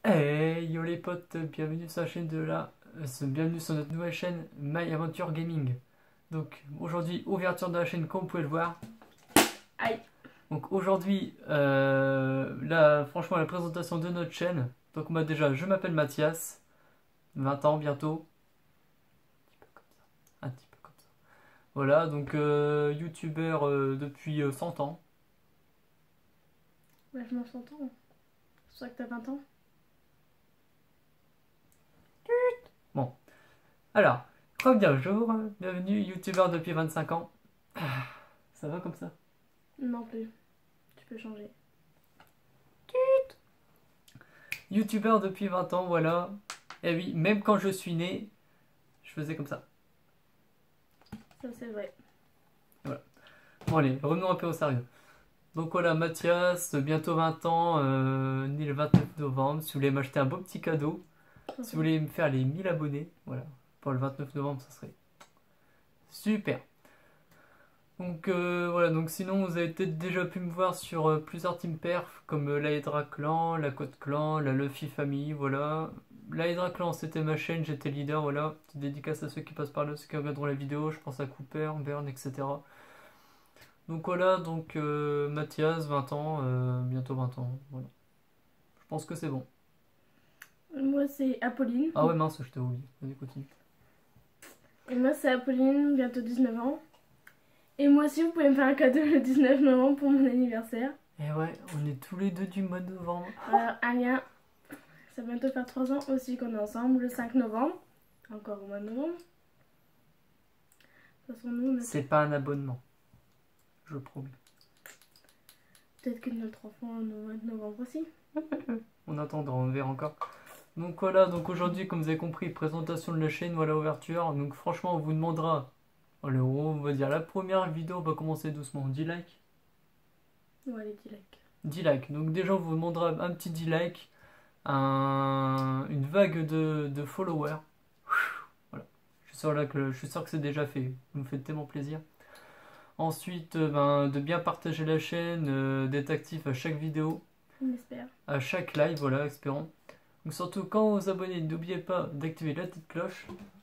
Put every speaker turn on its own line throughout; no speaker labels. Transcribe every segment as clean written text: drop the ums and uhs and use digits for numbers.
Hey yo les potes, bienvenue sur la chaîne bienvenue sur notre nouvelle chaîne My Adventure Gaming. Donc aujourd'hui, ouverture de la chaîne comme vous pouvez le voir.
Aïe.
Donc aujourd'hui, là franchement la présentation de notre chaîne. Donc moi déjà, je m'appelle Mathias, 20 ans bientôt. Un petit peu comme ça. Voilà, donc youtubeur depuis 100 ans.
Ouais, je m'en s'entend. C'est pour ça que t'as 20 ans.
Bon, alors, bonjour, bienvenue youtubeur depuis 25 ans. Ça va comme ça?
Non plus. Tu peux changer.
Youtubeur depuis 20 ans, voilà. Et oui, même quand je suis né, je faisais comme ça.
Ça, c'est vrai.
Bon allez, revenons un peu au sérieux. Donc voilà, Mathias, bientôt 20 ans, né le 29 novembre. Si vous voulez m'acheter un beau petit cadeau, si vous voulez me faire les 1000 abonnés, voilà, pour le 29 novembre, ça serait super. Donc voilà, donc sinon vous avez peut-être déjà pu me voir sur plusieurs team perf comme la Hydra Clan, la Code Clan, la Luffy Family, voilà. La Hydra Clan c'était ma chaîne, j'étais leader, voilà. Petite dédicace à ceux qui passent par là, ceux qui regarderont la vidéo, je pense à Cooper, Burn, etc. Donc voilà, donc Mathias, 20 ans, bientôt 20 ans, voilà. Je pense que c'est bon.
Moi, c'est Apolline.
Ah ouais mince, je t'ai oublié, vas-y continue.
Et moi, c'est Apolline, bientôt 19 ans. Et moi aussi, vous pouvez me faire un cadeau le 19 novembre pour mon anniversaire.
Et ouais, on est tous les deux du mois de novembre.
Alors, Alia, ça va bientôt faire 3 ans aussi qu'on est ensemble, le 5 novembre. Encore au mois de novembre. De toute façon, nous, on a...
C'est pas un abonnement, je promets.
Peut-être que notre enfant est au mois de novembre aussi.
On attendra, on verra encore. Donc voilà, donc aujourd'hui, comme vous avez compris, présentation de la chaîne, voilà, ouverture. Donc franchement, on vous demandera, allez, on va dire la première vidéo, on va commencer doucement, 10 likes.
Ouais, les 10 likes.
10 likes. Donc déjà, on vous demandera un petit 10 likes, une vague de followers. Voilà. Je suis sûr que c'est déjà fait, vous me faites tellement plaisir. Ensuite, de bien partager la chaîne, d'être actif à chaque vidéo,
On espère.
à chaque live, voilà, espérons. Donc surtout quand vous abonnez, n'oubliez pas d'activer la petite cloche.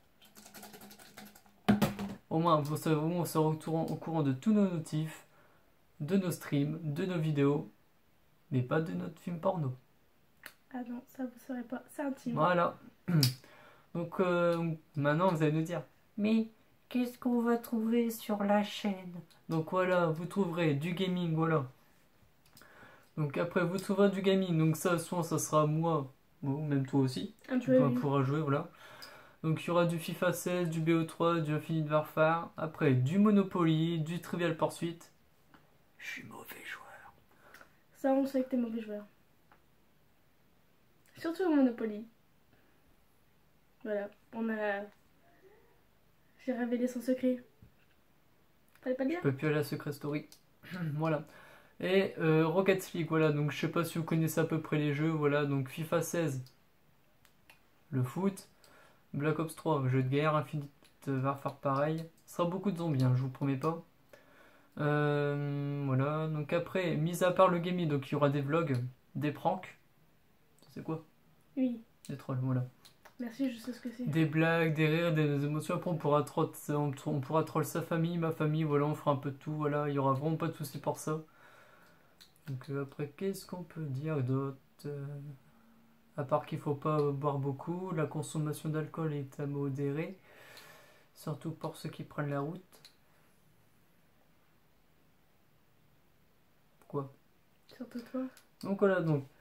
Au moins vous serez au courant de tous nos notifs, de nos streams, de nos vidéos, mais pas de notre film porno.
Ah non, ça vous saurez pas, c'est intime.
Voilà. Donc maintenant vous allez nous dire, mais qu'est-ce qu'on va trouver sur la chaîne? Donc voilà, vous trouverez du gaming, voilà. Donc après vous trouverez du gaming, donc ça soit ça sera moi, ou même toi aussi,
Un
tu
peu, oui.
pourras jouer, voilà. Donc il y aura du FIFA 16, du BO3, du Infinite Warfare, après du Monopoly, du Trivial Pursuit. Je suis mauvais joueur.
Ça, on sait que t'es mauvais joueur. Surtout au Monopoly. Voilà, on a... J'ai révélé son secret. Fallait pas le
Je
dire.
peux plus aller à Secret Story. Voilà. Et Rocket League, voilà. Donc je sais pas si vous connaissez à peu près les jeux, voilà. Donc FIFA 16, le foot. Black Ops 3, jeu de guerre. Infinite Warfare, pareil. Ce sera beaucoup de zombies, hein, je vous promets pas. Voilà. Donc après, mis à part le gaming, donc il y aura des vlogs, des pranks. C'est quoi?
Oui.
Des trolls, voilà.
Merci, je sais ce que c'est.
Des blagues, des rires, des émotions. Après, on pourra troll sa famille, ma famille. Voilà, on fera un peu de tout. Voilà, il y aura vraiment pas de soucis pour ça. Donc après, qu'est-ce qu'on peut dire d'autre? À part qu'il faut pas boire beaucoup, la consommation d'alcool est à modérer, surtout pour ceux qui prennent la route. Quoi?
Surtout toi.
Donc voilà,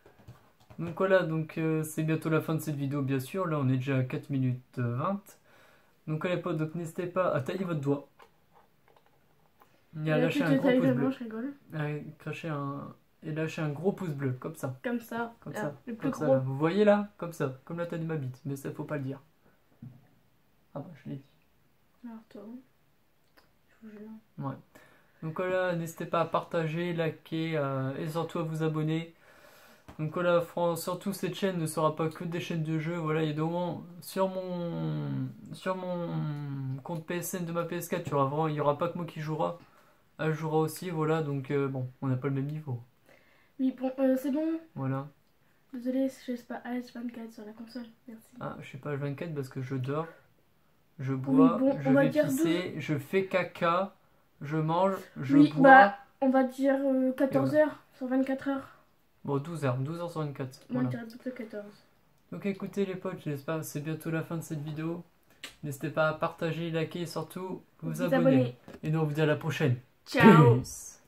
c'est bientôt la fin de cette vidéo, bien sûr. Là, on est déjà à 4 minutes 20. Donc à l'époque, donc n'hésitez pas à tailler votre doigt. Et à lâcher un gros pouce bleu.
Je rigole.
Et lâcher un gros pouce bleu, comme ça.
Comme ça.
Comme
Ah,
ça.
le plus
Comme ça,
gros.
là. Vous voyez là? Comme ça. Comme la taille de ma bite. Mais ça, faut pas le dire. Ah bah, je l'ai dit.
Alors toi. Je vous jure.
Ouais. Donc voilà, n'hésitez pas à partager, liker et surtout à vous abonner. Donc voilà, surtout cette chaîne ne sera pas que des chaînes de jeux. Voilà, il y a des moments sur mon compte PSN de ma PS4, il y aura pas que moi qui jouera. Elle jouera aussi, voilà, donc bon, on n'a pas le même niveau.
Oui, bon, c'est bon.
Voilà.
Désolée, je sais pas H24 sur la console. Merci.
Ah, je sais pas, 24 parce que je dors, je bois,
bon,
je
on va
vais
dire
pisser, je fais caca, je mange, je
Oui,
bois.
bah, on va dire 14 heures sur 24 heures.
Bon, 12 heures sur 24.
Moi,
Voilà.
je dirais plutôt 14.
Donc écoutez les potes, j'espère que c'est bientôt la fin de cette vidéo. N'hésitez pas à partager, liker et surtout vous abonner. Et nous on vous dit à la prochaine.
Ciao.
Peace.